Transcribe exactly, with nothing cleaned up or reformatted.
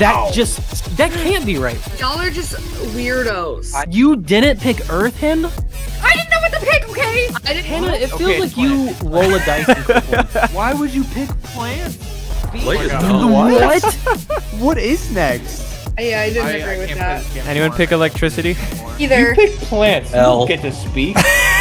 That Oh. just that can't be right. Y'all are just weirdos. I, You didn't pick Earth Hen? I didn't know what to pick, okay? I didn't Hannah, it feels Okay, like it's you roll a dice and pick one. Why would you pick plants? Look at God. them. What? What is next? Yeah, I didn't I, agree I with can't that. play this game Anyone anymore. pick electricity? You Either. pick plants. You L. don't get to speak.